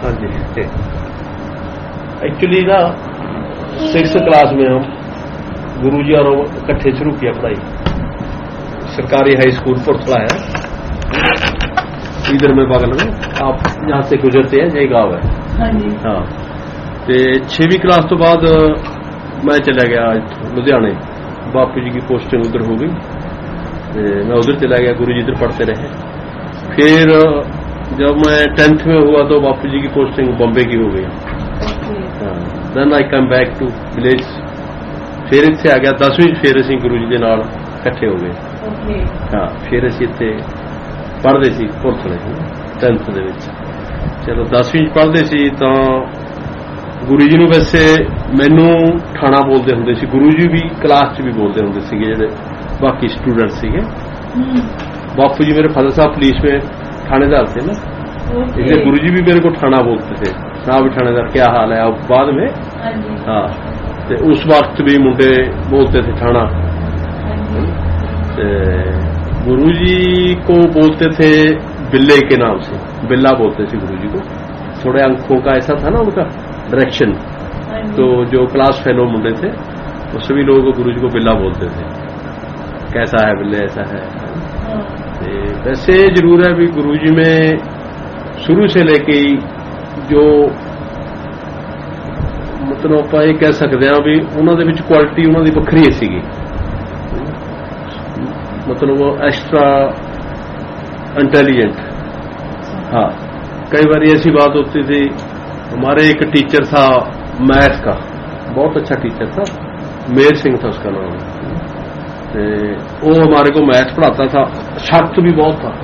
हाँ जी, एक्चुअली ना 6th class में हम गुरुजी और इकट्ठे शुरू किया पढ़ाई। सरकारी हाई स्कूल पुरथला है इधर में बगल में, आप यहाँ से गुजरते हैं, यही गाँव है। हाँ, तो 6वीं क्लास तो बाद मैं चला गया लुधियाने, बापू जी की पोस्टिंग उधर हो गई, मैं उधर चला गया, गुरु जी इधर पढ़ते रहे। फिर जब मैं 10th में हुआ तो बापू जी की पोस्टिंग बॉम्बे की हो गई। Then I come back to village, फिर इत्थे आ गया 10वीं, फिर असीं गुरु जी के नाल इकट्ठे हो गए। हाँ, फिर असीं इत्थे पढ़दे सी पुरथले 10th दे विच। चलो 10वीं पढ़दे सी तां गुरु जी नूं वैसे मैनू ठाणा बोलते हुंदे सी, गुरु जी भी क्लास च भी बोलते हुंदे सीगे जिहड़े बाकी स्टूडेंट सीगे। बापू जी मेरे फादर साहब पुलिस में थानेदार थे ना, इसलिए गुरु जी भी मेरे को ठाणा बोलते थे, साहब थानेदार क्या हाल है। अब बाद में हाँ, तो उस वक्त भी मुंडे बोलते थे ठाणा। गुरु जी को बोलते थे बिल्ले के नाम से, बिल्ला बोलते थे गुरु जी को। थोड़े अंकों का ऐसा था ना उनका डायरेक्शन, तो जो क्लास फेलो मुंडे थे वो सभी लोग गुरु जी को बिल्ला बोलते थे, कैसा है बिल्ले, ऐसा है। वैसे जरूर है भी गुरु जी में शुरू से लेके जो मतलब आप ये कह सकते हैं भी उन्होंने विच क्वालिटी उन्होंने वक्री सीगी, मतलब वो एक्स्ट्रा इंटेलिजेंट। हाँ, कई बार ऐसी बात होती थी, हमारे एक टीचर था मैथ का, बहुत अच्छा टीचर था, मेर सिंह था उसका नाम, वो हमारे को मैथ पढ़ाता था, शर्त भी बहुत था।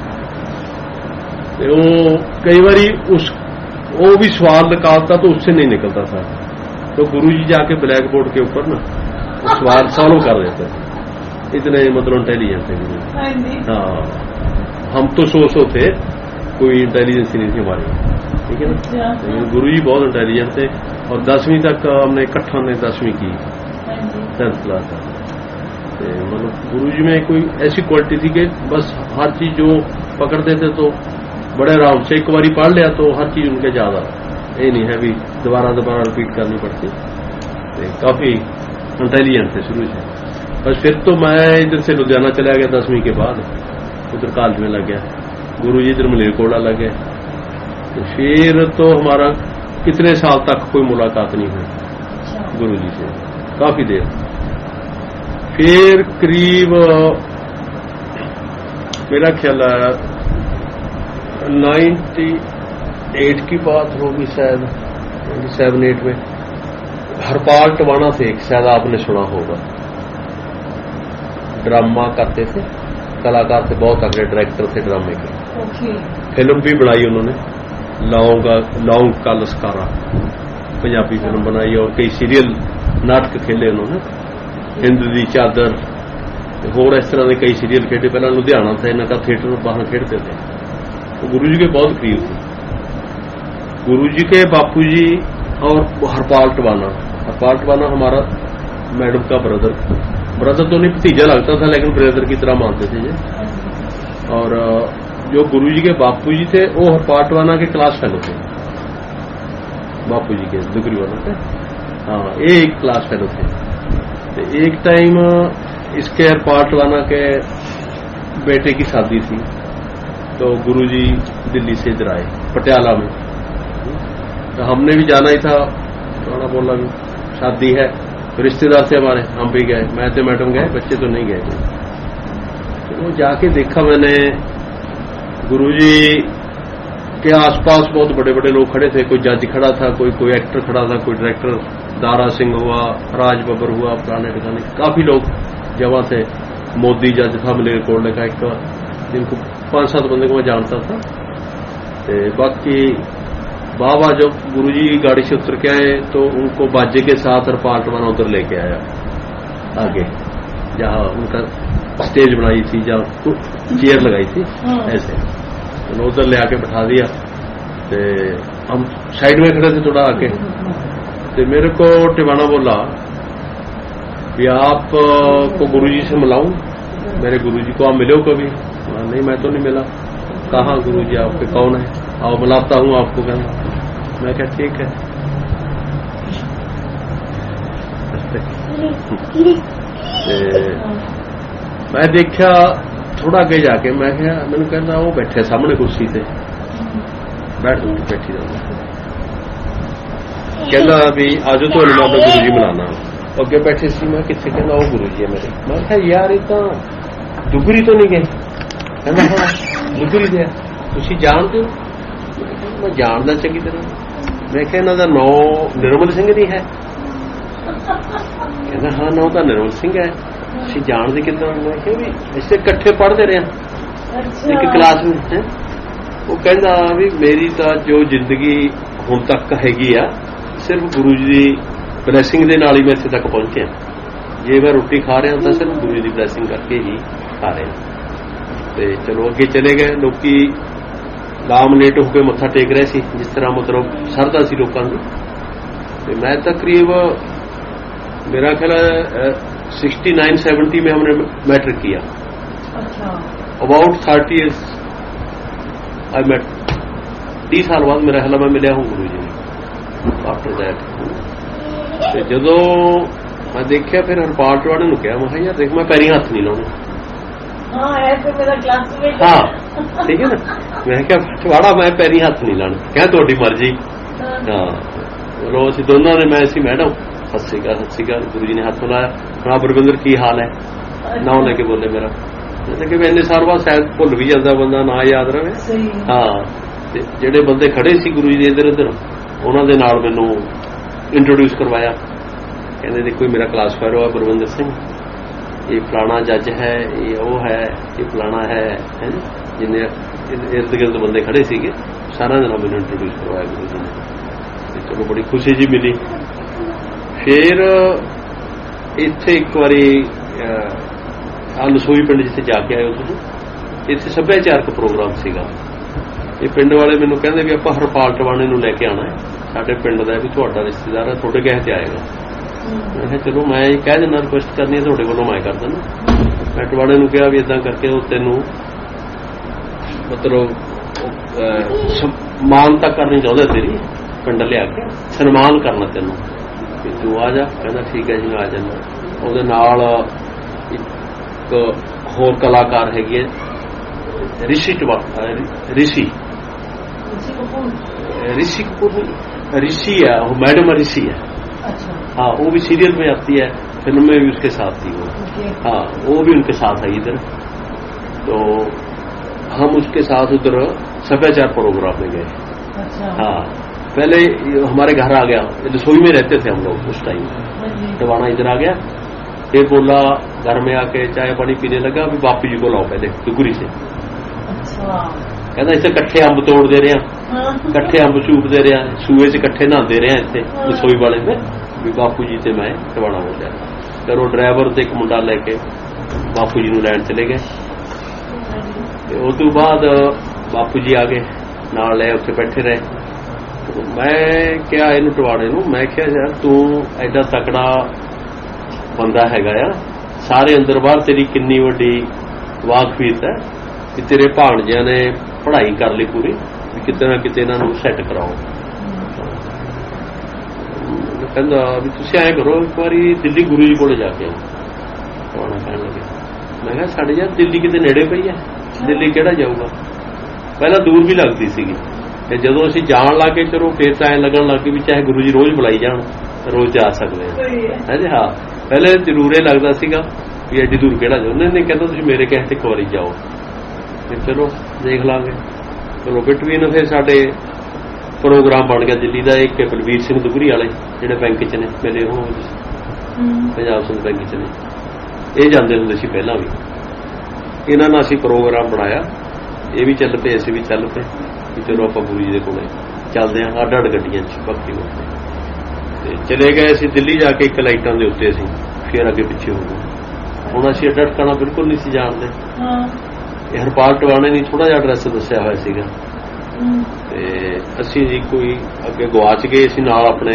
वो कई बारी वो भी सवाल निकालता तो उससे नहीं निकलता था, तो गुरुजी जाके ब्लैक बोर्ड के ऊपर ना सवाल सॉल्व कर देते, इतने मतलब इंटेलिजेंट थे गुरु। हाँ, हम तो सो थे, कोई इंटेलिजेंस नहीं थी हमारी, ठीक है ना। लेकिन गुरुजी बहुत इंटेलिजेंट थे, और 10वीं तक हमने इकट्ठा ने 10वीं की, 10th क्लास तक। मतलब गुरु जी में कोई ऐसी क्वालिटी थी कि बस हर चीज जो पकड़ते थे तो बड़े आराम से, एक बारी पढ़ लिया तो हर चीज उनके ज्यादा, ये नहीं है भी दोबारा रिपीट करनी पड़ती। काफी इंटेलिजेंट थे शुरू से। बस फिर तो मैं इधर से लुधियाना चला गया 10वीं के बाद, उधर कॉलेज में लग गया, गुरु जी इधर मलेरकोटला लग गए। तो फिर तो हमारा कितने साल तक कोई मुलाकात नहीं हुई गुरु जी से, काफी देर। फिर करीब मेरा ख्याल है 98 की बात होगी शायद, 97-8 में हरपाल टवाना थे, शायद आपने सुना होगा, ड्रामा करते थे, कलाकार थे, बहुत तगड़े डायरेक्टर थे ड्रामे के। फिल्म भी बनाई उन्होंने, लौंग का लश्कारा पंजाबी फिल्म बनाई, और कई सीरियल नाटक खेले उन्होंने, हिंद दी चादर, होर इस तरह के कई सीरियल खेले। पहला लुधियाना था, इनका थिएटर बाहर खेलते थे। तो गुरु जी के बहुत करीब थे, गुरु जी के बापू जी और हरपाल टवाना हमारा मैडम का ब्रदर तो नहीं, भतीजा लगता था, लेकिन ब्रदर की तरह मानते थे ये। और जो गुरु जी के बापू जी थे वो हरपाल टवाना के क्लास फेलो थे, बापू जी के दुगरी वाला थे। हाँ, ये एक क्लास फेलो थे। तो एक टाइम इसके हरपाल टवाना के बेटे की शादी थी, तो गुरुजी दिल्ली से इधर आए पटियाला में, तो हमने भी जाना ही था। टवाना बोला भी शादी है, तो रिश्तेदार थे हमारे, हम भी गए, मैं तो मैडम गए, बच्चे तो नहीं गए। तो वो जाके देखा मैंने, गुरुजी के आसपास बहुत बड़े बड़े लोग खड़े थे, कोई जज खड़ा था, कोई एक्टर खड़ा था, कोई डायरेक्टर, दारा सिंह हुआ, राज बब्बर हुआ, पुराने ठिकाने काफी लोग जमा थे, मोदी जज था मलेरकोटले का एक, जिनको 5-7 बंदे को मैं जानता था। बाकी बाबा जब गुरुजी गाड़ी से उतर के आए तो उनको बाजे के साथ हरपाल टवाना उधर लेके आया आगे, जहां उनका स्टेज बनाई थी, जहां चेयर लगाई थी ऐसे, तो उधर ले आके बैठा दिया। तो हम साइड में खड़े थे थोड़ा आके, तो मेरे को टिवाना बोला कि आप को गुरुजी से मिलाऊं, मेरे गुरुजी को आप मिले हो कभी? नहीं, मैं तो नहीं मिला। कहाँ गुरुजी आपके, कौन है? आओ बुलाता हूँ आपको। कहना मैं क्या ठीक है। मैं देखा थोड़ा अगे जाके, मैं क्या मैंने कहना वो बैठे सामने कुर्सी से बैठी रहना, कहना भी आजो तो मैं अपने गुरु जी मिलाना। अगे बैठे सी, मैं कितने, कहना वो गुरु जी है मेरे। मैं क्या यार ये तो दुगरी तो नहीं गए, कहना हाँ दुगरी दे तुम जानते हो। मैं जानदा चंगी तरह। मैं क्या इन्हों का नौ निर्मल सिंह नहीं है, कहना हाँ नौ तो निर्मल सिंह है, तुम जानते कितना। मैं क्या भी इसे इकट्ठे पढ़ते रहे एक क्लास में है। वो कहना भी मेरी तो जो जिंदगी हुण तक हैगी आ सिर्फ गुरु जी की ब्लैसिंग के नाल ही मैं इत्थे तक पहुंचे। जे मैं रोटी खा रहा तो सिर्फ गुरु जी की ब्लैसिंग करके ही खा रहे। तो चलो अगे चले गए, लोग लाम लेट होकर मत्था टेक रहे थे, जिस तरह मतलब सरदा सी लोगों की। मैं तकरीब मेरा ख्याल 69-70 में हमने मैट्रिक किया। About 30 years I met. 30 साल बाद मेरा ख्याल मैं मिलिया हूँ गुरु जी ने। आफ्टर दैट जो मैं देखा, फिर हरपाल टवाणे नूं कहा, मैं यार देख मैं पैरी हथ नहीं लाने। हाँ ठीक है ना। मैं क्या टवाड़ा मैं पैरी हथ नहीं लाने, क्या थोड़ी मर्जी। हाँ चलो असं दोनों ने, मैं इसी मैडम सत श्री अकाल गुरु जी ने हाथ मिलाया। हाँ बरविंदर की हाल है, नाम लेके बोले मेरा। कि इन्ने साल बाद शायद भुल भी जाता बंदा, ना याद रहे। हाँ जेडे बंदे खड़े सी गुरु जी इधर उधर, उन्होंने नाल मैनू इंट्रोड्यूस करवाया। कहते देखो मेरा क्लास फेलो है बरविंदर सिंह, ये फलाना जज है, ये वो है, ये फलाना है जिन्हें इर्द गिर्द बंदे खड़े सीगे, सारा दिन मैंने इंट्रोड्यूस करवाया गुरु जी ने। चलो बड़ी खुशी जी मिली। फिर इत्थे एक बारी लसोई पिंड जिथे जाके आए हो तुम, इत्थे सभ्याचारक प्रोग्राम सीगा। ये पिंड वाले मैनू कहंदे भी आपां हरपाल टवाणे नूं लैके आना है, साडे पिंड दा भी तुहाडा रिश्तेदार है, तुहाडे कहे ते आएगा। मैं कहा चलो मैं कह देना, रिक्वेस्ट करनी है तुहाडे कोलों मैं कर देना। मैं टवाणे नूं कहा भी इदां करके वो तैनूं मतलब मानता करनी चाहते तेरी, पिंड लिया के सन्मान करना तैनूं, तू आ जा। कहना ठीक है जी मैं आ जाना। ਉਹਦੇ ਨਾਲ ਇੱਕ ਹੋਰ ਕਲਾਕਾਰ ਹੈਗੀ ਹੈ ऋषि कपूर ऋषि है, वो मैडम ऋषि है। हाँ वो भी सीरियल में आती है, फिल्म में भी उसके साथ थी वो। हाँ वो भी उनके साथ है इधर। तो हम उसके साथ उधर सभ्याचार प्रोग्राम में गए। हाँ पहले हमारे घर आ गया, रसोई में रहते थे हम लोग उस टाइम। टवाना इधर आ गया, फिर बोला घर में आके चाय पानी पीने लगा, भी बापू जी को लाओ पहले टुकरी से। कहना इसे कट्ठे अंब तोड़ दे रहे हैं, कट्ठे अंब चूप दे रहे हैं, सूए से कट्ठे नहाते रहे इतने रसोई वाले में। भी बापू जी से मैं टवाना हो जाए। फिर वो ड्राइवर से एक मुंडा लेके बापू जी लैन चले गए। उस तो बाद बापू जी आ गए नाल ले, उत्थे बैठे रहे। तो मैं क्या इन टवाणे नूं, मैं क्या यार तू एडा तकड़ा बंदा हैगा आ, सारे अंदर बाहर तेरी किन्नी वड्डी वाकफीत है कि तेरे भाणजियां ने पढ़ाई कर ली पूरी, किते ना किते इन्हां नूं सैट कराओ। कहंदा भी तुसीं ऐ करो एक बारी दिल्ली गुरु जी कोल जाके आओ। टवाणा कहण लगे, मैं कहा साडे यार दिल्ली किते नेड़े पई है, दिल्ली किहड़ा जाऊगा। पहला दूर भी लगदी सीगी, ते जदों असीं जाण लग गए चलो फिर तां ऐ लगण लग गई भी चाहे गुरु जी रोज़ बुलाई जाण रोज़ जा सकदे हैं जी। हाँ पहले जरूर ये लगता सीगा भी एडी दूर किहड़ा जाओ। नहीं कहता तुसीं मेरे कहे ते एक बारी जाओ, फिर चलो देख लांगे। चलो बिटवीन फिर साडे प्रोग्राम बन गया दिल्ली का। एक बलवीर सिंह दुगरी वाले जिहड़े बैंक च ने मेरे, हो पंजाब सिंध बैंक च ने, ये जाते होंगे सी पहला भी। इन्हां नाल असीं प्रोग्राम बनाया, ये भी चल पे असीं भी चल पे कि चलो आपां गुरु जी दे कोले चलदे हां अड्ड अड्ड गड्डियां च भगती होते। चले गए असीं दिल्ली जाके एक लाइटां दे उत्ते असीं फिर अगे पिछे हो गए। हुण असीं अड्ड अड्ड करना बिल्कुल नहीं सी जानदे। हरपाल टवाणे ने थोड़ा जिहा एड्रैस दस्सिया होया सीगा, ते असीं जी कोई अगे गवाच गए। असीं नाल अपने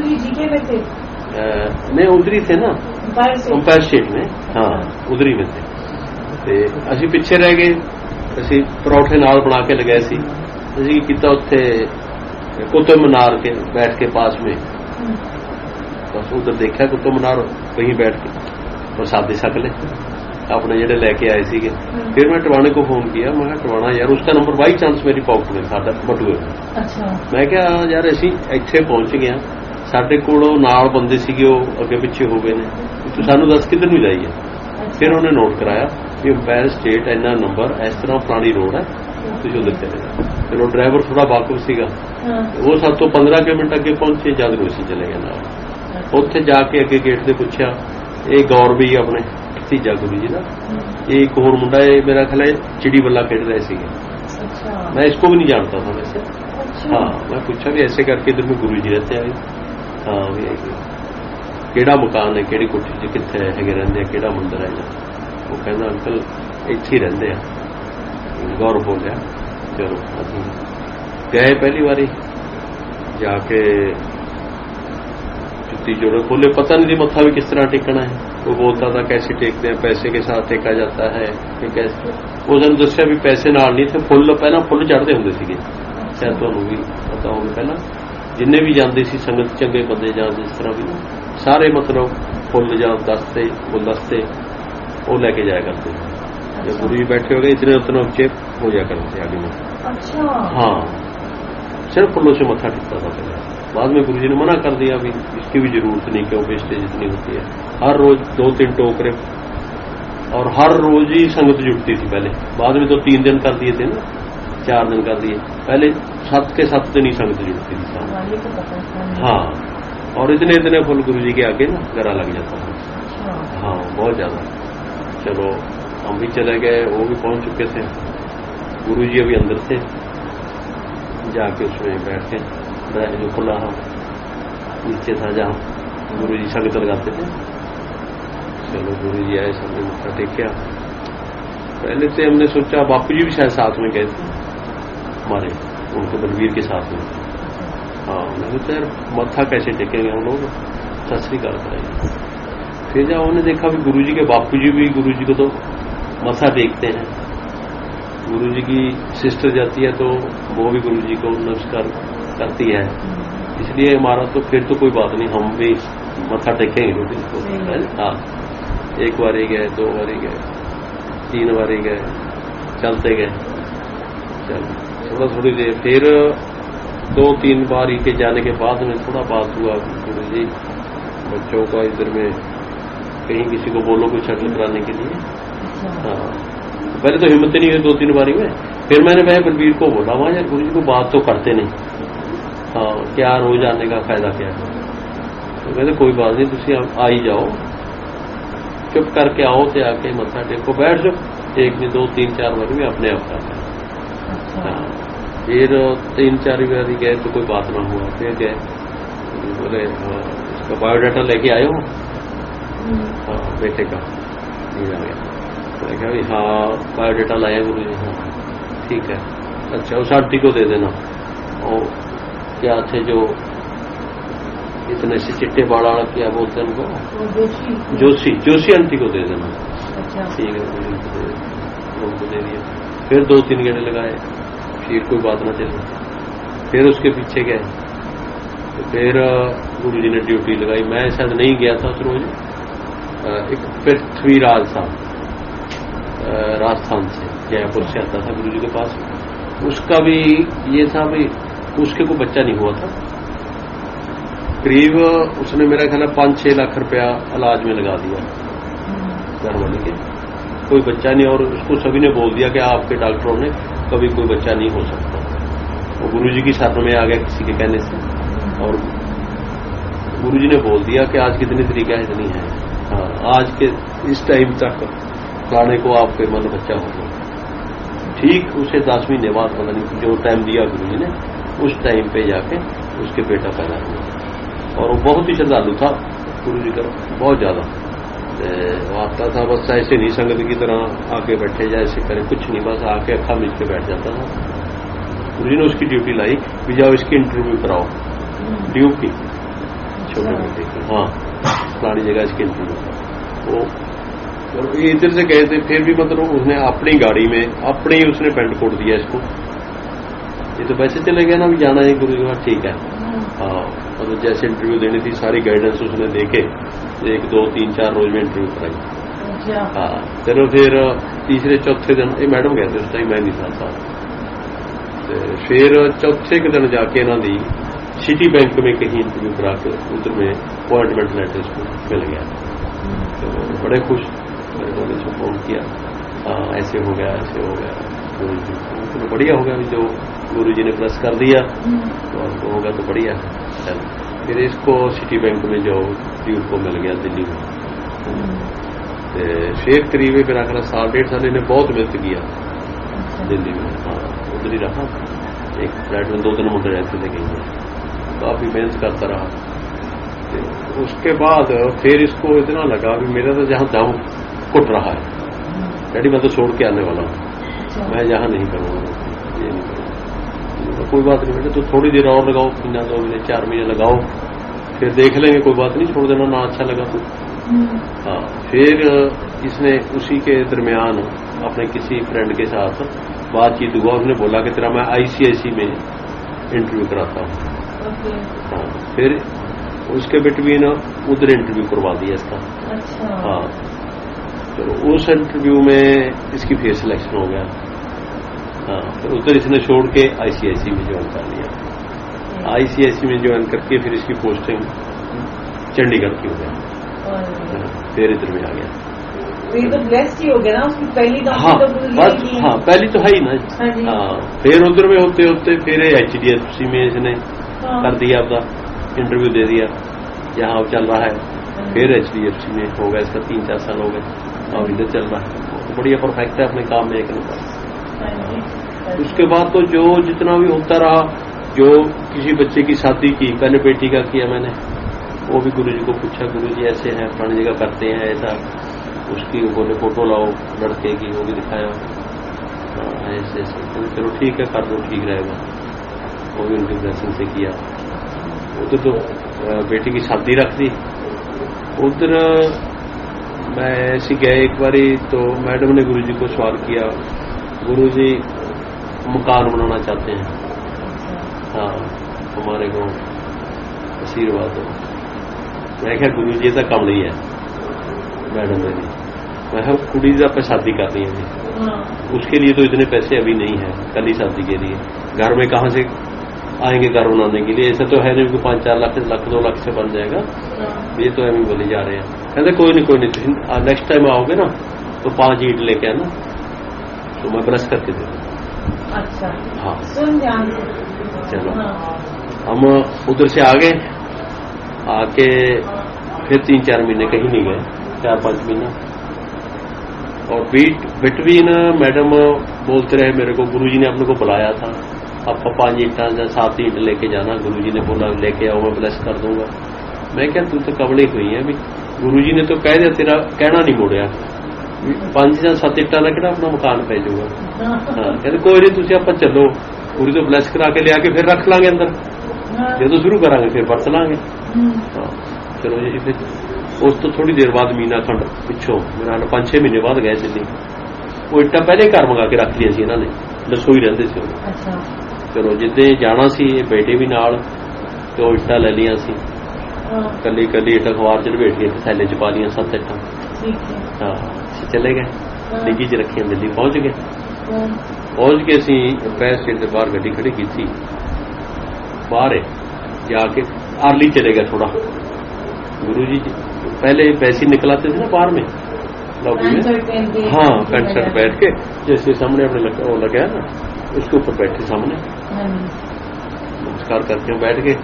नहीं उधर ही थे ना, अंपायर स्टेट में। हाँ उधर ही में थे। ते असीं पिछे रह गए। असीं परौठे नाल बना के लगाए सी। असीं कीता उत्थे कुतुब मीनार के बैठ के पास में, बस उधर देखा कुतुब मीनार, वहीं बैठ के प्रसादी छक ले अपने जेडे लेके आए थे। फिर मैं टवाने को फोन किया, मैं टवाना यार उसका नंबर बाई चांस मेरी पॉकेट में था बटूए में। मैं क्या यार असी इत्थे पहुंच गए, साडे कोल नाल बंदे सीगे अगे पिछे हो गए ने, तू सानू दस किधर नूं जाइए। फिर उन्हें नोट कराया कि अंपायर स्टेट इन्ना नंबर इस तरह फलानी रोड है, तुम उधर चले जाओ। फिर वो ड्राइवर थोड़ा वाकुफ सीगा, वो सब तो 15 किलोमीटर अगे पहुंचे, जद रोसी चले गए नाल। उत्थे जाके अगे गेट से पूछा, ये गौर भी अपने तीजा गुरु जी का, एक होर मुंडा मेरा ख्याल है चिड़ी बल्ला खेड रहे थे। मैं इसको भी नहीं जानता था वैसे। हाँ, मैं पूछा भी ऐसे करके इधर में गुरु जी रहते हैं। हाँ भी केड़ा मकान है, केड़ी कोठी च कित्थे है रहिंदे, केड़ा मंदिर है। वो कहना अंकल इत्थे ही रहिंदे आ। गौर बोलिया चलो असीं गए पहली बारी जाके जुत्ती जोड़े खोले, पता नहीं मत्था भी किस तरह टेकना है। वो बोलता था कैसे टेकते हैं, पैसे के साथ टेका जाता है कि कैसे। वो सानू दस्सिया भी पैसे नाल नहीं थे, फुल पहला फुल चढ़ते होंगे सीगे, शायद तुहानूं भी पता होगा। पहला जिन्ने भी जाते सी संगत चंगे बंदे जान जिस तरह भी सारे मतलब फुल जां दस्ते गुलदस्ते वो लैके जाया करते। जब गुरु जी बैठे हो गए इतने उतना उच्चे हो जाया करते आगे में। हाँ, सिर्फ फुलों से मत्था टिकता था पहले। बाद में गुरु जी ने मना कर दिया भी इसकी भी जरूरत नहीं, क्यों वेस्टेज इतनी होती है। हर रोज 2-3 टोकरे और हर रोज ही संगत जुटती थी पहले। बाद में तो 3 दिन कर दिए थे ना, 4 दिन कर दिए, पहले 7 के 7 दिन ही संगत जुटती थी। हाँ, और इतने इतने फुल गुरु जी के आगे ना गरा लग जाता था। हाँ, बहुत ज्यादा। चलो हम भी चले गए, वो भी पहुंच चुके थे। गुरु जी अभी अंदर थे, जाके उसमें बैठ के जो खुला नीचे था जहाँ गुरु जी संगत लगाते थे। चलो गुरु जी आए, सबने मत्था टेकिया। पहले से हमने सोचा बापू जी भी शायद साथ में गए थे हमारे, उनको बलवीर के साथ में। हाँ, मैंने सोचा यार मत्था कैसे टेकेंगे हम लोग, सत श्री अकाल कराएंगे। फिर जब उन्होंने देखा भी गुरु जी के बापू जी भी गुरु जी को तो मत्था टेकते हैं, गुरु जी की सिस्टर जाती है तो वो भी गुरु जी को नमस्कार करती है, इसलिए हमारा तो फिर तो कोई बात नहीं, हम भी मत्था टेकेंगे गुरु जी को। हाँ, 1 बारी गए, 2 बारी गए, 3 बारी गए, चलते गए। चल थोड़ा थोड़ी देर फिर 2-3 बारी के जाने के बाद में थोड़ा बात हुआ, गुरु जी बच्चों का इधर में कहीं किसी को बोलो कुछ शक्ल कराने के लिए। हाँ, पहले तो हिम्मत नहीं हुई 2-3 बारी में। फिर मैंने वह बलबीर को बोला, वहां यार गुरु जी को बात तो करते नहीं। हाँ, क्या रोज आने का फायदा क्या है। तो कहते कोई बात नहीं, तुम आ ही जाओ, चुप करके आओ तो आके मत्था टेको, बैठ जाओ। 1 नहीं 2 3 4 बारी में अपने आप करता है। हाँ, फिर 3-4 बारी गए तो कोई बात ना हुआ। फिर गए, बोले इसका बायोडाटा लेके आए हो? हाँ, बेटे का नहीं आ गया। मैं कहा भी हाँ बायोडाटा लाया गुरु जी। हाँ ठीक है, अच्छा उस आंटी को दे देना। और क्या थे जो इतने से चिट्टे बाड़ा वाला क्या बोलते हैं उनको, जोशी आंटी को दे देना। ठीक है, उनको दे दिया। फिर 2-3 गेड़े लगाए, फिर कोई बात ना चली। फिर उसके पीछे गए, तो फिर गुरु जी ने ड्यूटी लगाई। मैं शायद नहीं गया था उस रोज। एक पृथ्वीराज था राजस्थान से, जयपुर से आता था गुरु जी के पास। उसका भी ये था भाई, उसके को बच्चा नहीं हुआ था। करीब उसने मेरा ख्याल 5-6 लाख रुपया इलाज में लगा दिया घर वाले के, कोई बच्चा नहीं। और उसको सभी ने बोल दिया कि आपके डॉक्टरों ने कभी कोई बच्चा नहीं हो सकता। वो गुरु जी की शरण में आ गया किसी के कहने से, और गुरु जी ने बोल दिया कि आज कितनी तारीख है, इतनी है। हाँ, आज के इस टाइम तक खाने को आपके मन बच्चा होगा। ठीक उसे 10 महीने बाद पता नहीं जो टाइम दिया गुरु जी ने, उस टाइम पे जाके उसके बेटा पैदा हुआ। और वो बहुत ही श्रद्धालु था गुरु जी का, बहुत ज्यादा। वो आता था बस ऐसे नहीं संगत की तरह आके बैठे जाए, ऐसे करे कुछ नहीं, बस आके अखा मिल के बैठ जाता था। गुरु जी ने उसकी ड्यूटी लाई कि जाओ इसकी इंटरव्यू कराओ, ड्यूब की छोटे बेटे की। हाँ, पुरानी जगह इसकी इंटरव्यू कराओ। वो इधर से गए थे, फिर भी मतलब उसने अपनी गाड़ी में अपने ही उसने पेंट कोट दिया इसको, ये तो वैसे चले गए ना भी जाना है गुरु जी का, ठीक है। हाँ, मतलब जैसे इंटरव्यू देनी थी सारी गाइडेंस उसने देके 1 2 3 4 रोज में इंटरव्यू कराई। हाँ, चलो फिर तीसरे चौथे दिन ये मैडम कहते उस टाइम मैं नहीं था साथ, फिर चौथे के दिन जाके इन्हों दी सिटी बैंक में कहीं इंटरव्यू करा के उधर में अपॉइंटमेंट लेटर इसको मिल गया। तो बड़े खुश, मेरे को इसको फोन किया, हाँ ऐसे हो गया ऐसे हो गया, तो बढ़िया हो गया, जो गुरु जी ने प्रेस कर दिया तो आपको होगा तो बढ़िया है। फिर इसको सिटी बैंक में जो ड्यूट को मिल गया दिल्ली में, फिर करीब मेरा ख्याल 1.5 साल इन्हें बहुत मेहनत किया दिल्ली में। हाँ, उधर ही रहा, एक फ्लैट में 2-3 मुंडे रहते थे कहीं में, काफी मेहनत करता रहा। तो उसके बाद फिर इसको इतना लगा भी मेरा तो जहां दम घुट रहा है, डैडी मैं तो छोड़ के आने वाला हूँ, मैं जहां नहीं करूँगा, ये नहीं करूँगा। कोई बात नहीं बेटे, तो थोड़ी देर और लगाओ, 2 महीने 4 महीने लगाओ, फिर देख लेंगे, कोई बात नहीं, छोड़ देना ना अच्छा लगा तो। हाँ, फिर इसने उसी के दरमियान अपने किसी फ्रेंड के साथ बातचीत हुआ, उसने बोला कि तेरा मैं ICIC में इंटरव्यू कराता हूँ। हाँ, फिर उसके बिटवीन उधर इंटरव्यू करवा दिया इसका। हाँ, चलो उस इंटरव्यू में इसकी फिर सिलेक्शन हो गया। हाँ, फिर उधर इसने छोड़ के ICIC में ज्वाइन कर लिया। ICIC में ज्वाइन करके फिर इसकी पोस्टिंग चंडीगढ़ की हो गया, फिर इधर में आ गया। तो ये तो ब्लेस्ड ही हो गया ना, उसकी पहली नौकरी। हाँ, तो बस हाँ, पहली तो है ही ना। हाँ, फिर उधर में होते होते फिर HDFC में इसने कर दिया, अपना इंटरव्यू दे दिया, जहाँ चल रहा है। फिर HDFC में हो गया इसका 3-4 साल हो गए, अब इधर चल रहा है, तो बढ़िया परफेक्ट है अपने काम में एक नंबर। उसके बाद तो जो जितना भी होता रहा, जो किसी बच्चे की शादी की, पहले बेटी का किया मैंने, वो भी गुरु जी को पूछा, गुरु जी ऐसे हैं फलानी जगह करते हैं ऐसा, उसकी बोले फोटो लाओ लड़के की, वो भी दिखाया, ऐसे ऐसे, तो चलो ठीक है कर दो, ठीक रहेगा, वो भी उनकी ब्लेसिंग से किया। उधर तो बेटी की शादी रख दी। उधर मैं ऐसे गया एक बारी, तो मैडम ने गुरु जी को सवाल किया, गुरु जी मकान बनाना चाहते हैं, हाँ हमारे को आशीर्वाद दो। मैं क्या गुरु जी का कम नहीं है, मैडम मेरी, मैं कुड़ी से आप शादी करनी है, उसके लिए तो इतने पैसे अभी नहीं है, कल ही शादी के लिए, घर में कहाँ से आएंगे घर बनाने के लिए, ऐसा तो है नहीं कि 5-4 लाख 2 लाख से बन जाएगा, ये तो एम बोले जा रहे हैं। कहते कोई नहीं, नेक्स्ट टाइम आओगे ना तो 5 ईंट लेके आना, तो मैं ब्रश करके दे दूँ। अच्छा, हाँ चलो, हम उधर से आ गए, आके फिर 3-4 महीने कहीं नहीं गए, 4-5 महीना, और बिटवीन मैडम बोलते रहे मेरे को, गुरुजी ने अपने को बुलाया था, अब 5 ईंटा 7 ईंट लेके जाना, गुरुजी ने बोला लेके आओ, मैं ब्लेस कर दूंगा। मैं क्या तू तो कबड़ी हुई है भी, गुरुजी ने तो कह दिया, तेरा कहना नहीं मोड़िया, 5 या 7 ईंटा लगना अपना मकान पै जाऊगा। हाँ, कहते कोई नहीं, तुझे आप चलो, पूरी तो ब्लेस करा के ले आके फिर रख लांगे अंदर, ये तो शुरू करांगे फिर बरत लांगे। हाँ, चलो जी, फिर उस तो थोड़ी देर बाद मीना खंड पिछों मेरा 5-6 महीने बाद गए दिल्ली, वो इट्टा पहले घर मंगा के रख लिया सी इन्होंने, रसोई रहंदे सी। चलो जिद्दे जाना सी, बेटे भी नाल, तो इट्टा ले लिया सी, कली कली इट्टा अखबार च लपेट के थैले च पा लिया 7 इट्टा। हाँ, चले गए, डिग्गी च रखिया, दिल्ली पहुंच गए। पहुंच के असी पैर स्टेट के बाहर गड्डी खड़ी की थी, बाहर जाके अर्ली चले गए थोड़ा, गुरु जी पहले वैसे निकलाते थे ना बाहर में लॉबी में, हाँ पैंट शर्ट बैठ के, जैसे सामने अपने वो लगे है ना, उसके ऊपर बैठे सामने, नमस्कार करके बैठ गए,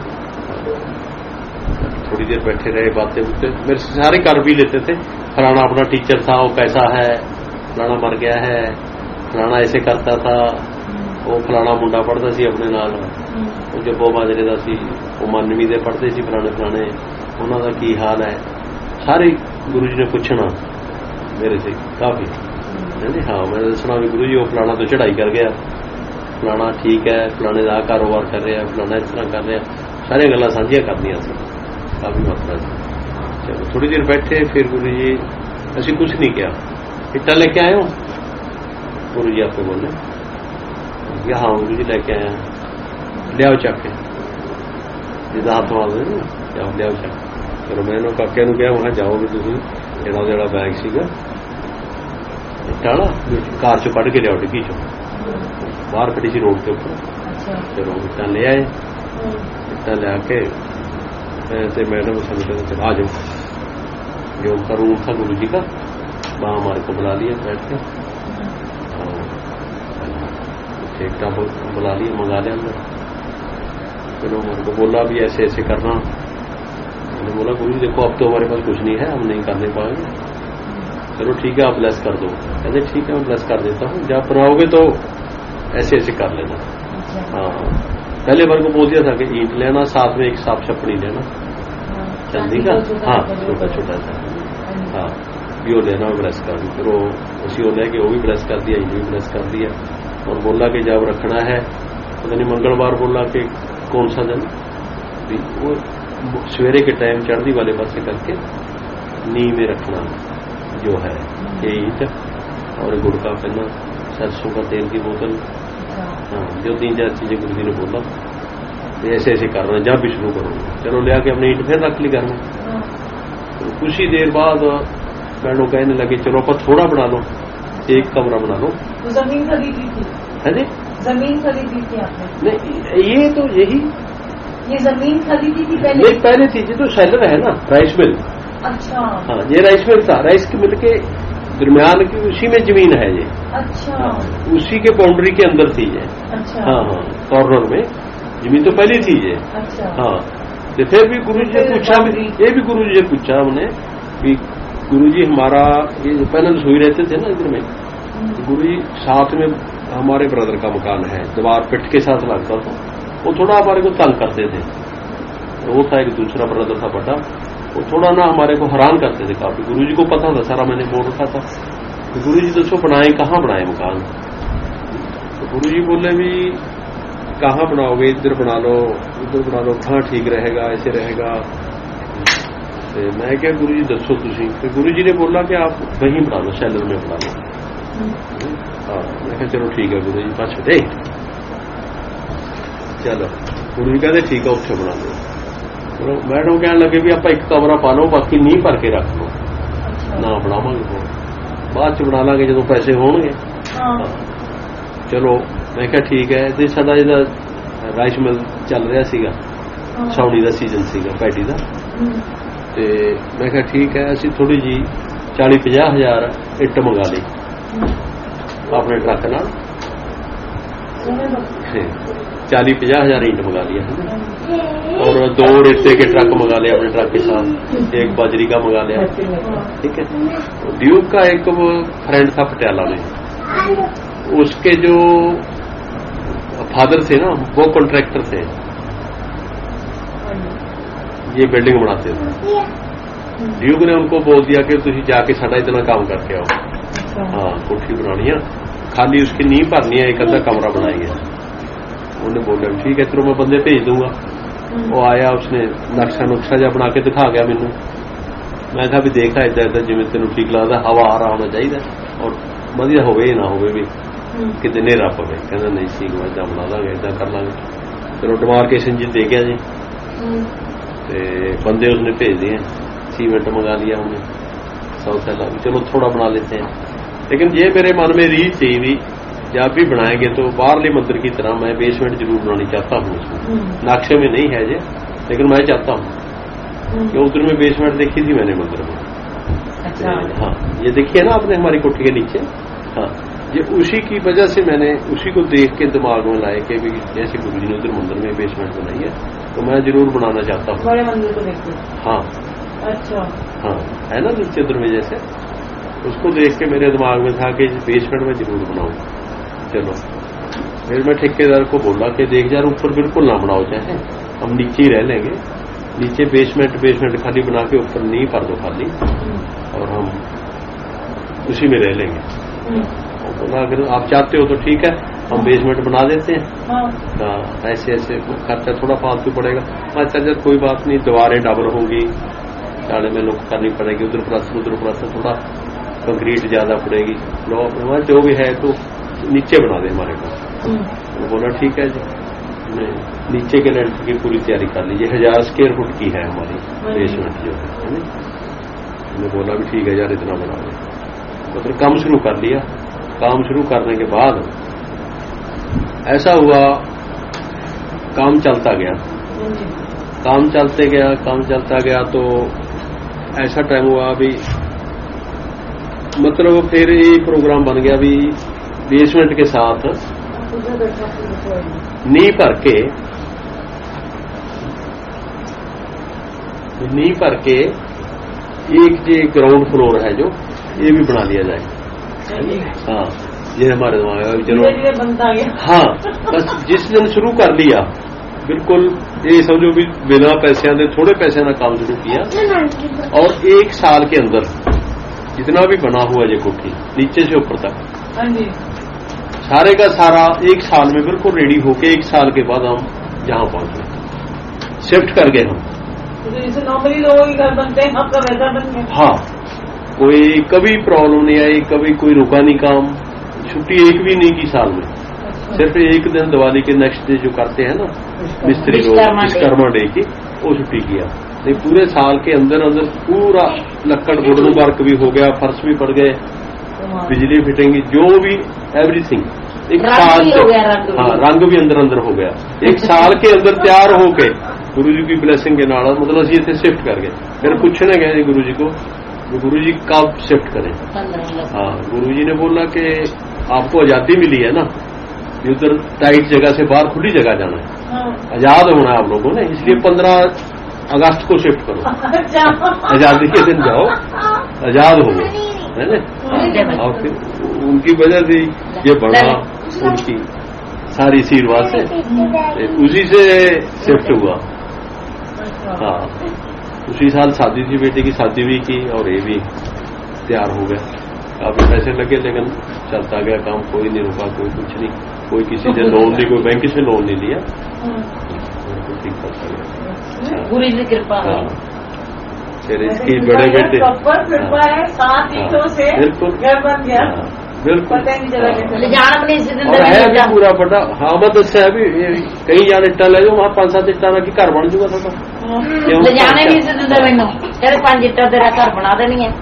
थोड़ी देर बैठे रहे, बातें उठते, मेरे से सारे कर भी लेते थे, फलाना अपना टीचर था वो कैसा है, फलाना मर गया है, फलाना ऐसे करता था, वो फलाना मुंडा पढ़ता सी अपने नाल, वो जब वो माजरे का सी, वो 9वीं दे पढ़ते सी, फलाने फलाने उन्हों का की हाल है, सारे गुरु जी ने पूछना मेरे से काफी। हाँ, मैं दसना भी गुरु जी वो फलाना तो चढ़ाई कर गया, फलाना ठीक है, फलाने का कारोबार कर रहा है, फलाना इस तरह कर रहा, सारिया गल्लां सांझियां करदियां सी काफी मात्रा से। चलो थोड़ी देर बैठे, फिर गुरु जी असी कुछ नहीं किया, इट्टा लेके आए हो, गुरु जी आपको बोले, हाँ गुरु जी लेके आए हैं। लियाओ चक के जिदा हाथ मारते ना जाओ लियाओ चक। चलो मैं इन्होंने काके नूं कहा मैं जाओ भी तुसीं इहदा जिहड़ा बैग सीगा इट्टां ना कार चों कढ के लियाओ डिग्गी चों बाहर खड़ी सी रोड के उपर। चलो इट्टां ले आए इट्टां लिया के ते मैडम सानूं कहते चलो आ जाओ जो उनका रूम था गुरु जी का वहाँ हमारे को बुला लिया बैठ के टिकटा बुला लिया मंगा लिया अंदर। फिर हमारे को बोला भी ऐसे ऐसे करना। मैंने बोला गुरु जी देखो अब तो हमारे पास कुछ नहीं है हम नहीं करने पाएंगे। चलो ठीक है आप ब्लेस कर दो। कहते ठीक है मैं ब्लेस कर देता हूँ जब बनाओगे तो ऐसे ऐसे कर लेना। हाँ पहले बार को बोल दिया था कि ईंट लेना साथ में एक साफ छपड़ी लेना चांदी का। हाँ छोटा छोटा सा हाँ भी वो लेना ब्लेस कर दी। फिर वो उसी वो लेके वो भी ब्लेस कर दिया ये भी ब्लेस कर दिया और बोला कि जब रखना है पता नहीं मंगलवार बोला कि कौन सा दिन वो सवेरे के टाइम चढ़ती वाले पासे करके नी में रखना जो है ये ईंट और गुड़ का पहना सरसों का तेल की बोतल। हाँ जो 3-4 चीजें गुरु जी ने बोला ऐसे ऐसे करना जब भी शुरू करोगे। चलो ले आके अपनी ईंट फिर रख ली घर में। तो कुछ ही देर बाद मैडम कहने लगे चलो आप थोड़ा बना लो एक कमरा बना लो। तो जमीन खरीदी थी? है जी जमीन खरीदी थी आपने? नहीं ये तो यही ये जमीन खरीदी थी पहले? नहीं पहले थी ये तो सेलर है ना राइस मिल। अच्छा हाँ ये राइस मिल था राइस की मिल के दरमियान की उसी में जमीन है ये। अच्छा उसी के बाउंड्री के अंदर थी ये। अच्छा हाँ हाँ कॉर्नर में जमीन तो पहले थी ये। अच्छा हाँ तो फिर भी गुरु जी ने पूछा ये भी गुरु जी ने पूछा हमने कि गुरु जी हमारा ये पहले रसोई रहते थे ना इधर में गुरु जी साथ में हमारे ब्रदर का मकान है दीवार पिट के साथ लगता था वो थोड़ा हमारे को तंग करते थे। वो था एक दूसरा ब्रदर था बड़ा वो थोड़ा ना हमारे को हैरान करते थे काफी। गुरु जी को पता था सारा मैंने बोल रखा था तो गुरु जी दसो बनाए कहाँ बनाए मकान। तो गुरु जी बोले भी कहाँ बनाओगे इधर बना लो उधर बना लो कहाँ ठीक रहेगा ऐसे रहेगा। तो मैं क्या गुरु जी दसो तुसी। फिर गुरु जी ने बोला कि आप वहीं बना लो सैलर में बना लो। हाँ मैं क्या चलो ठीक है गुरु जी पास दे चलो गुरु जी कहते ठीक है उत्थे बना लो। चलो मैडम कहने लगे भी आप एक कमरा पा लो बाकी नींह भर के रख लो ना बनावांगे तो बाद च बना लांगे जो पैसे होंगे। चलो मैं क्या ठीक है तो साडा जिहड़ा राइस मिल चल रहा सीगा साउणी का सीजन सीगा पैडी का ते मैं क्या ठीक है असीं थोड़ी जी 40-50 हज़ार इट मंगा ली अपने ट्रक नाल 40-50 हज़ार ईंट मंगा लिया है और 2 रेते के ट्रक मंगा लिया अपने ट्रक के साथ एक बाजरी का मंगा लिया। ठीक है ड्यूक का एक फ्रेंड था पटियाला में उसके जो फादर थे ना वो कॉन्ट्रैक्टर थे ये बिल्डिंग बनाते थे। ड्यूक ने उनको बोल दिया कि तुम जाके साडा इतना काम करके आओ। हाँ कोठी बनानी है खाली उसकी नींह भरनी है एक अद्धा कमरा बनाएंगे। उन्हें बोला ठीक है चलो मैं बंदे भेज दूंगा। वो आया उसने नक्शा नुक्शा जा बना के दिखा गया मैनू। मैं कहा भी देखा इदा इदा जिवें तेन ठीक लगता हवा आ रहा होना चाहिए और वधिया होवे ना होवे भी किते नेरा पवे। कहना नहीं ठीक इदा बना लांगे इदा कर लांगे। चलो डिमार्केशन जी दे गया जी ते बंदे उसने भेज दिए सीमेंट मंगा लिया हमने 100 थैला चलो थोड़ा बना लेते हैं। लेकिन ये मेरे मन में रीच थी भी जब भी बनाएंगे तो बाहरले मंदिर की तरह मैं बेसमेंट जरूर बनानी चाहता हूँ उसमें। नक्शे में नहीं है ये लेकिन मैं चाहता हूँ कि उधर में बेसमेंट देखी थी मैंने मंदिर में। अच्छा। हाँ ये देखिए ना आपने हमारी कोठी के नीचे। हाँ ये उसी की वजह से मैंने उसी को देख के दिमाग में लाए कि भी जैसे गुरु जी ने उधर मंदिर में बेसमेंट बनाई है तो मैं जरूर बनाना चाहता हूँ बड़े मंदिर को देखते। हाँ अच्छा हाँ है ना नीचे उधर में जैसे उसको देख के मेरे दिमाग में था कि बेसमेंट में जरूर बनाऊँ। चलो फिर मैं ठेकेदार को बोला कि देख यार ऊपर बिल्कुल ना बनाओ चाहे हम नीचे ही रह लेंगे नीचे बेसमेंट खाली बना के ऊपर नींव भर दो खाली और हम उसी में रह लेंगे। और बोला अगर आप चाहते हो तो ठीक है हम बेसमेंट बना देते हैं। हाँ ऐसे ऐसे खर्चा थोड़ा फालतू पड़ेगा। अच्छा जब कोई बात नहीं दीवारें डबल होंगी साढ़े में लोग करनी पड़ेगी उधर प्लस थोड़ा कंक्रीट ज्यादा पड़ेगी लो जो भी है तो नीचे बना दे हमारे को। तो बोला ठीक है जी नीचे के लेंटर की पूरी तैयारी कर ली। 1000 स्क्वायर फुट की है हमारी बेसमेंट जो है। मैंने बोला भी ठीक है यार इतना बना दे, तो फिर काम शुरू कर लिया। काम शुरू करने के बाद ऐसा हुआ, काम चलता गया, काम चलता गया तो ऐसा टाइम हुआ अभी मतलब फिर ये प्रोग्राम बन गया भी बेसमेंट के साथ नींव भर के एक ये ग्राउंड फ्लोर है जो ये भी बना लिया जाए। हाँ ये हमारे दिमाग चलो बनता गया। हाँ बस जिस दिन शुरू कर लिया बिल्कुल ये समझो भी बिना पैसे दे थोड़े पैसे का काम शुरू किया और 1 साल के अंदर जितना भी बना हुआ ये कोठी नीचे से ऊपर तक सारे का सारा 1 साल में बिल्कुल रेडी होके 1 साल के बाद हम यहाँ पहुंचे, शिफ्ट कर गए हम। तो जैसे नॉर्मली लोगों के घर बनते हैं आपका वैसा बन गया। हाँ कोई कभी प्रॉब्लम नहीं आई, कभी कोई रुका नहीं काम, छुट्टी एक भी नहीं की साल में। सिर्फ एक दिन दिवाली के नेक्स्ट डे जो करते हैं ना मिस्त्री लोग विश्वकर्मा डे की वो छुट्टी किया। नहीं पूरे साल के अंदर पूरा लक्कड़ वुडन वर्क भी हो गया, फर्श भी पड़ गए, बिजली फिटिंग जो भी एवरीथिंग 1 साल हाँ रंग भी अंदर हो गया। 1 साल के अंदर तैयार होके गुरु जी की ब्लेसिंग के नाल मतलब असं इतने शिफ्ट कर गए। फिर पूछने गए गुरु जी को गुरु जी कब शिफ्ट करें। हाँ गुरु जी ने बोला कि आपको आजादी मिली है ना, उधर टाइट जगह से बाहर खुली जगह जाना है, आजाद होना है आप लोगों ने, इसलिए 15 अगस्त को शिफ्ट करो। आजादी के दिन जाओ, आजाद हो है ना। और फिर उनकी वजह से ये बड़ा उनकी सारी आशीर्वाद से उसी से शिफ्ट हुआ। हाँ उसी साल शादी थी, बेटे की शादी भी की और ये भी तैयार हो गया। काफी पैसे लगे लेकिन चलता गया काम, कोई नहीं रुका, कोई कुछ नहीं, कोई किसी से लोन नहीं, कोई बैंक से लोन नहीं लिया, ठीक करता गया गुरु जी कृपा। हाँ फिर इसकी बड़े बेटे कृपा है 7 ईंटों से बिल्कुल घर बन गया। बिल्कुल पता नहीं चला कैसे और है भी पूरा बड़ा। हाँ मत अच्छा है भी कहीं जान इट्टा ले जाओ वहां 5-7 इट्टा की घर बन जूगा थोड़ा जाने नहीं से दिंदा मैनू तेरे 5 इट्टा तेरा घर बना देनी है।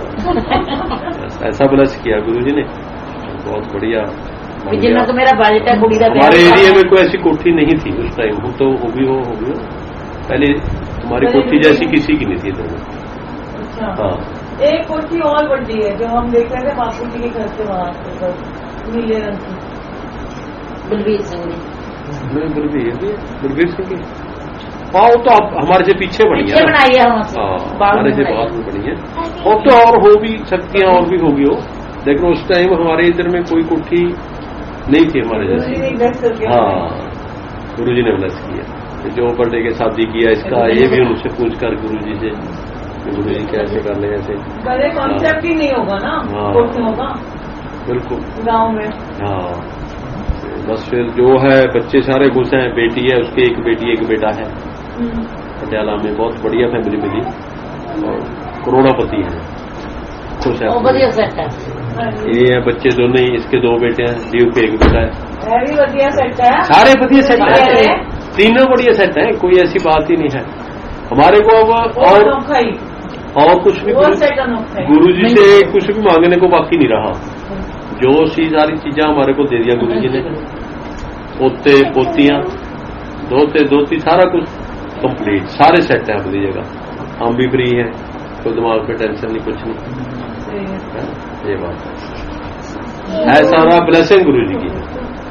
ऐसा ब्लेस किया गुरु जी ने, बहुत बढ़िया। जिन्ना तो मेरा बजट है कुड़ी का हमारे एरिया में कोई ऐसी कोठी नहीं थी उस टाइम, वो तो होगी हो पहले तुम्हारी कोठी जैसी किसी की नहीं थी तो। हाँ एक कोठी और बड़ी है जो हम देख रहे थे बापू जी के घर से वहां नीले रंग की, बलबीर सिंह ने। बलबीर सिंह की हाँ वो तो आप हमारे से पीछे बनी है, बनाई है हमारे से बाद में बनी है। वो तो और हो भी सकती है और भी होगी हो, लेकिन उस टाइम हमारे इधर में कोई कोठी नहीं थी हमारे जैसे। हाँ गुरु जी ने ब्लेस किया। जो बर्थडे के शादी किया इसका ये भी उनसे पूछ कर गुरु जी से गुरु जी कैसे कर ले ऐसे पहले कॉन्सेप्ट ही नहीं होगा ना। हाँ होगा बिल्कुल गांव में। हाँ बस फिर जो है बच्चे सारे खुश हैं, बेटी है उसके एक बेटी एक बेटा है पटियाला में, बहुत बढ़िया फैमिली मिली और करोड़ापति है, खुश है। बढ़िया सेट है ये है बच्चे दोनों ही, इसके 2 बेटे हैं, दीव के 1 बेटा है। भी बढ़िया सेट है, सारे बढ़िया सेट है, तीनों बढ़िया सेट है, कोई ऐसी बात ही नहीं है हमारे को। अब और कुछ भी गुरु जी से कुछ भी मांगने को बाकी नहीं रहा, जो सारी चीजें हमारे को दे दिया गुरु जी ने। पोते पोतियां दोते दोती सारा कुछ कंप्लीट, सारे सेट है अपनी जगह, हम भी फ्री हैं, कोई दिमाग पे टेंशन नहीं, कुछ नहीं। ये बात है सारा ब्लेसिंग गुरु जी की।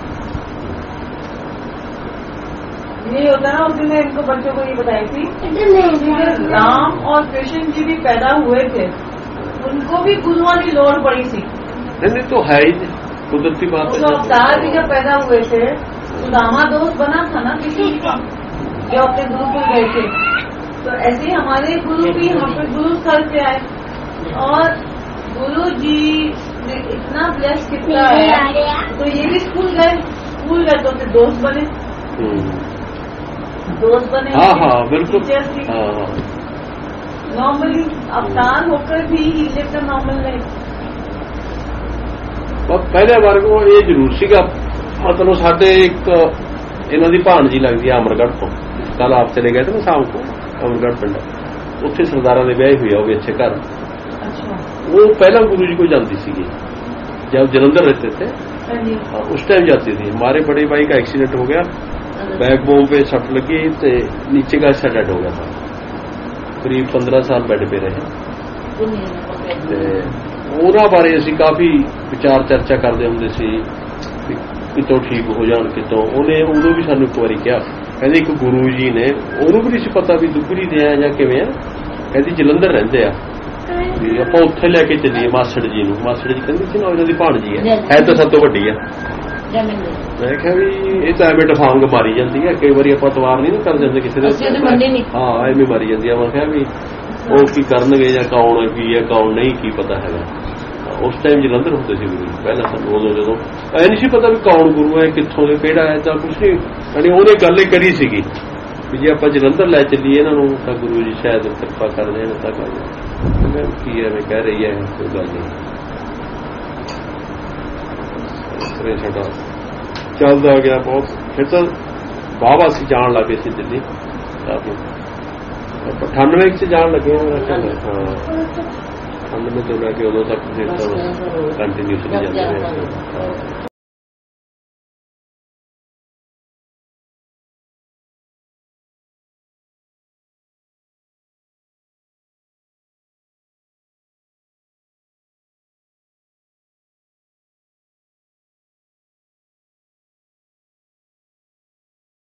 ये होता है ना, उस दिन मैं इनको बच्चों को ये बताई थी राम और कृष्ण जी भी पैदा हुए थे, उनको भी गुरुओं की लोड़ पड़ी थी। नहीं तो है ही कुदरती बात है। अवतार भी जब पैदा हुए थे सुदामा दोस्त बना था ना किसी का, जो अपने गुरुकुल गए थे, तो ऐसे ही हमारे गुरु भी यहाँ पे गुरु स्थल पे आए और गुरु जी ने इतना ब्लेस किया है, तो ये भी स्कूल गए तो फिर दोस्त बने। हाँ हाँ बिल्कुल। नॉर्मली अवतार होकर भी ही लिव्ड अ नॉर्मल लाइफ। पहले बार को ये जरूर सीगा, मतलब साढ़े एक इन्हों की भाणजी लगती है अमरगढ़ तो। कल आप चले गए थे ना शाम को अमरगढ़ पिंड, उत्थे सरदारा ने ब्याह हुई है, वो भी अच्छे घर। वो पहला गुरु जी को जाती सी जब जलंधर रहते थे, उस टाइम जाती थी। हमारे बड़े भाई का एक्सीडेंट हो गया, बैकबोन पे सट लगी तो नीचे का हिस्सा डेड हो गया था। करीब 15 साल बेड पे रहे। उन्होंने बारे असी काफ़ी विचार चर्चा करते होंगे सी कितों ठीक हो जान कितों। उन्हें उदों भी सानू एक बारी कहा, कहते एक गुरु जी ने, उन्होंने भी नहीं पता भी दुगरी दे आ जां किवें आ, कहती जलंधर रहिंदे आ भी आपां उत्थे लैके चलीए मासड़ जी नूं। मासड़ जी कहंदी सी ना इन्हां दी भाणजी है तो सब तो वड्डी आ। मैं कहा भी ये तो एवें डिफांग मारी जाती है, कई बार आपां तवार नहीं कर देंगे किसी ने, हाँ एवें मारी जाती है। मैं कहा भी वो की करनगे जां कौन की है कौन नहीं की पता है। उस टाइम जलंधर होंदे सी गुरु पहला सानू उदों जदों ऐ नहीं सी पता भी कौन गुरु है कित्थों दे किहड़ा है तां कुछ नहीं। यानी उहने गल करी सीगी भी जे आपां जलंधर लै चलीए इन्हां नूं तां गुरु जी शायद किरपा कर देण तां कर देण। की एवें कह रही है कोई गल नहीं। साडा चलदा गया बहुत, फिर तो वाहवा असीं जाण लगे सी दिल्ली काफी 98 जान लगे। हाँ 98 तो लैके उदों तक फिर तो कंटीन्यूसली जाते रहे।